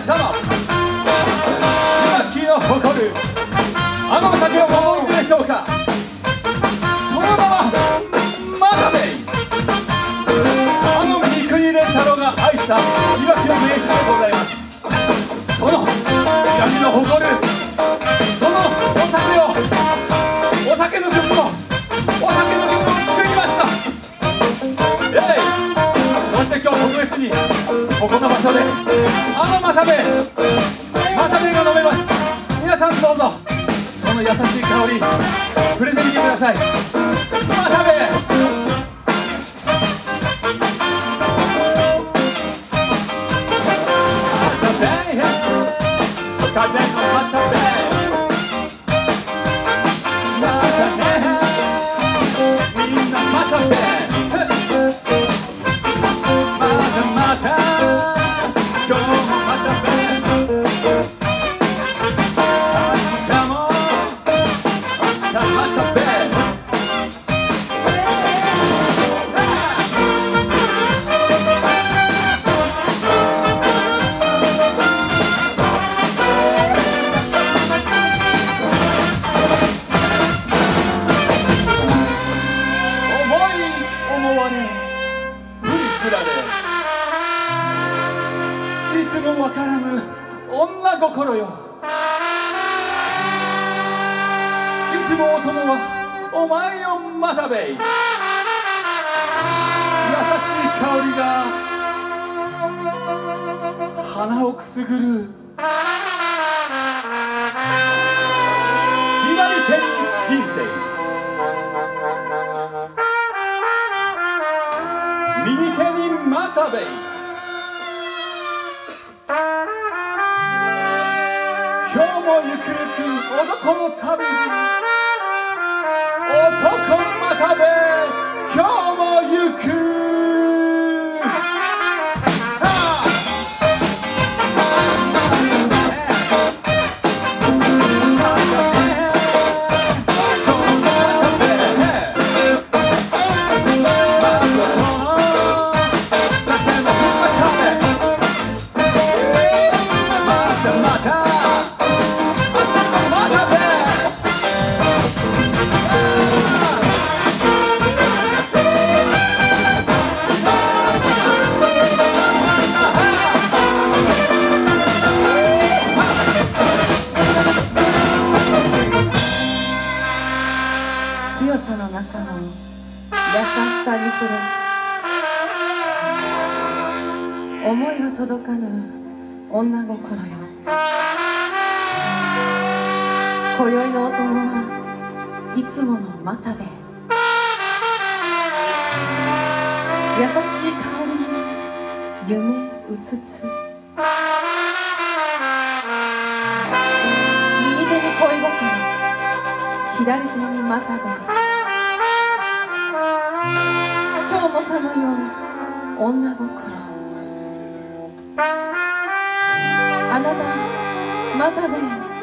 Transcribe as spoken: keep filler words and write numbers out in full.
様、いわきの誇るあの酒をご存知でしょうか。その名はマタベイ。あの三國連太郎が愛したいわきの名酒でございます。そのいわきの誇るそのお酒を、お酒の曲をお酒の曲を作りました。えい、そして今日特別にここの場所であのマタベイマタベイが飲めます。皆さんどうぞその優しい香り触れてみてください。マタベイマタベイマタベイいつもわからぬ女心よ。いつもお供はお前よマタベイ。優しい香りが鼻をくすぐる。左手に人生、右手にマタベイ。今日もゆくゆく男の旅に、男マタベイ今日もゆく。 強さの中の優しさに触れ、思いは届かぬ女心よ。今宵のお供はいつものマタベイ。優しい香りに夢うつつ、右手に恋心、左手にマタベイ。今日もさまよう女心。あなたマタベイ